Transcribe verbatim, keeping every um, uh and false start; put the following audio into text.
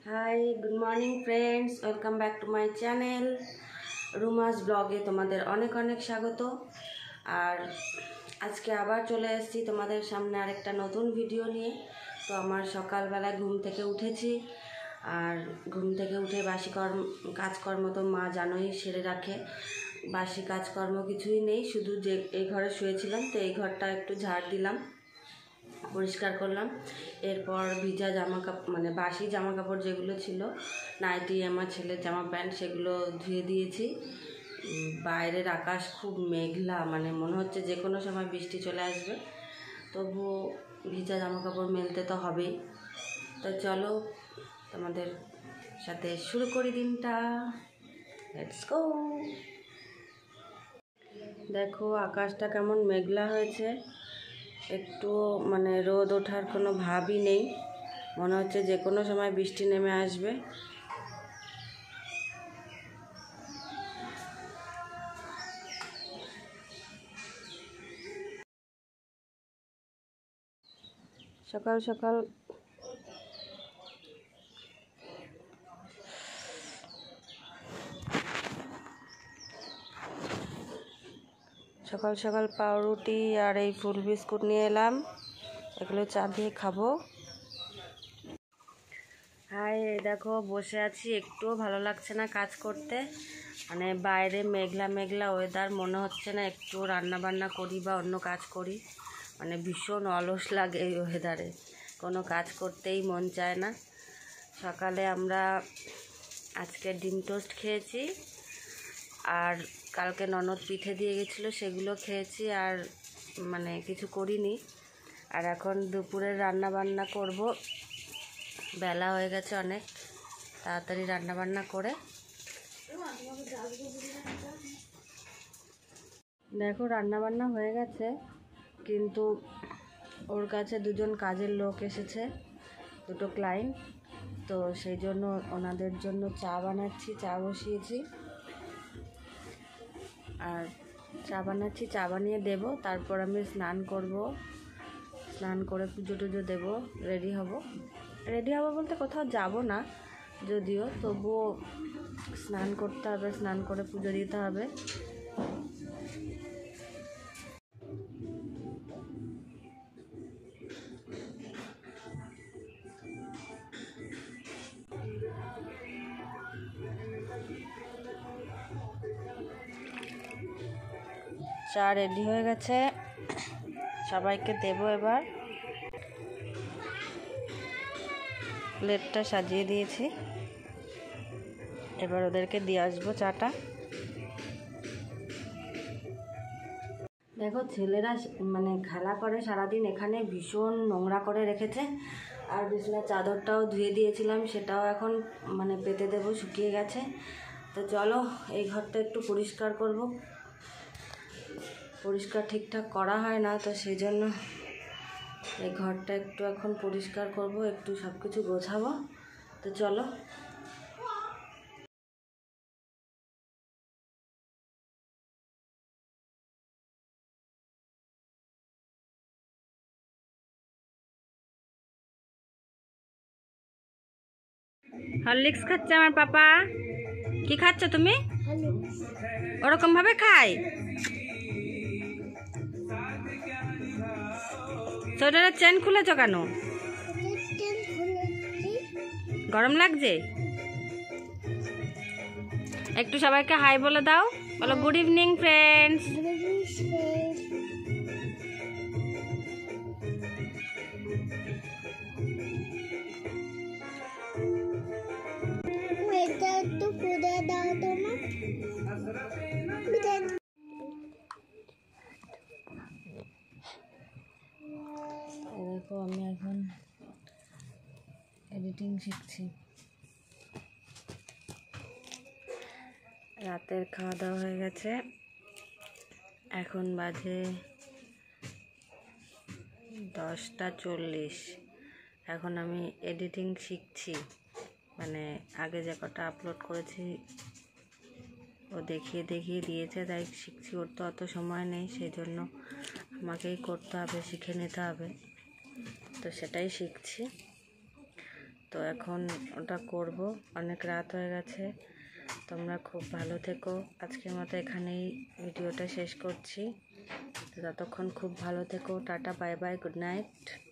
High, good morning friends, welcome back to my channel Ruma's ব্লগে তোমাদের অনেক অনেক স্বাগত। আর আজকে আবার চলে এসেছি তোমাদের সামনে আরেকটা নতুন ভিডিও নিয়ে। তো আমার সকালবেলা ঘুম থেকে উঠেছি, আর ঘুম থেকে উঠে বাসি কর্ম কাজকর্ম তো মা জানোই সেরে রাখে। বাসি কাজকর্ম কিছুই নেই, শুধু যে এই ঘরে শুয়েছিলাম তো এই ঘরটা একটু ঝাড় দিলাম, পরিষ্কার করলাম। এরপর ভিজা জামা কাপড় মানে বাসি জামা কাপড় যেগুলো ছিল, নাইটি, আমার ছেলের জামা প্যান্ট, সেগুলো ধুয়ে দিয়েছি। বাইরের আকাশ খুব মেঘলা, মানে মনে হচ্ছে যে কোনো সময় বৃষ্টি চলে আসবে, তবুও ভিজা জামা কাপড় মেলতে তো হবেই। তো চলো তোমাদের সাথে শুরু করি দিনটা। Let's go. দেখো আকাশটা কেমন মেঘলা হয়েছে, একটু মানে রোদ ওঠার কোনো ভাবই নেই, মনে হচ্ছে যে কোনো সময় বৃষ্টি নেমে আসবে। সকাল সকাল সকাল সকাল পাউরুটি আর এই ফুল বিস্কুট নিয়ে এলাম, এগুলো চা দিয়ে খাবো। হাই, দেখো বসে আছি, একটুও ভালো লাগছে না কাজ করতে, মানে বাইরে মেঘলা মেঘলা ওয়েদার, মনে হচ্ছে না একটু রান্না বান্না করি বা অন্য কাজ করি, মানে ভীষণ অলস লাগে এই ওয়েদারে, কোনো কাজ করতেই মন চায় না। সকালে আমরা আজকে ডিম টোস্ট খেয়েছি, আর কালকে ননদ পিঠে দিয়ে গেছিলো, সেগুলো খেয়েছি, আর মানে কিছু করিনি। আর এখন দুপুরের রান্না বান্না করব, বেলা হয়ে গেছে অনেক, তাড়াতাড়ি রান্না বান্না করে। দেখো রান্না বান্না হয়ে গেছে, কিন্তু ওর কাছে দুজন কাজের লোক এসেছে, দুটো ক্লায়েন্ট, তো সেই জন্য ওনাদের জন্য চা বানাচ্ছি, চা বসিয়েছি, আর চা বানাচ্ছি, চা বানিয়ে দেবো, তারপর আমি স্নান করব, স্নান করে পুজো টুজো দেবো, রেডি হব। রেডি হব বলতে কোথাও যাব না যদিও, তবুও স্নান করতে হবে, স্নান করে পুজো দিতে হবে। চা রেডি হয়ে গেছে, সবাইকে দেবো এবার। প্লেটটা সাজিয়ে দিয়েছি, এবার ওদেরকে দিয়ে আসবো চাটা। দেখো ছেলেরা মানে খেলা করে সারাদিন, এখানে ভীষণ নোংরা করে রেখেছে, আর বিছানার চাদরটাও ধুয়ে দিয়েছিলাম, সেটাও এখন মানে পেতে দেবো, শুকিয়ে গেছে। তো চলো এই ঘরটা একটু পরিষ্কার করব, পরিষ্কার ঠিকঠাক করা হয় না, তো সেই জন্য এই ঘরটা একটু এখন পরিষ্কার করব, একটু সব কিছু গোছাবো। তো চলো। হরলিক্স খাচ্ছে আমার পাপা। কি খাচ্ছ তুমি? ওরকম ভাবে খাই? সোয়েটারের চেন খুলেছ কেন? গরম লাগছে? একটু সবাইকে হাই বলে দাও, বলো গুড ইভিনিং ফ্রেন্ডস। দেখো আমি এখন এডিটিং শিখছি। রাতের খাওয়া দাওয়া হয়ে গেছে, এখন বাজে দশটা চল্লিশ। এখন আমি এডিটিং শিখছি, মানে আগে যে কটা আপলোড করেছি ও দেখিয়ে দেখিয়ে দিয়েছে, তাই শিখছি। ওর তো অত সময় নেই, সেই জন্য আমাকেই করতে হবে, শিখে নিতে হবে, তো সেটাই শিখছি। তো তো এখন ওটা করব, অনেক রাত হয়ে গেছে। তোমরা খুব ভালো থেকো। আজকের মতো এখানেই ভিডিওটা শেষ করছি। ততক্ষণ খুব ভালো থেকো। Tata, bye bye, good night.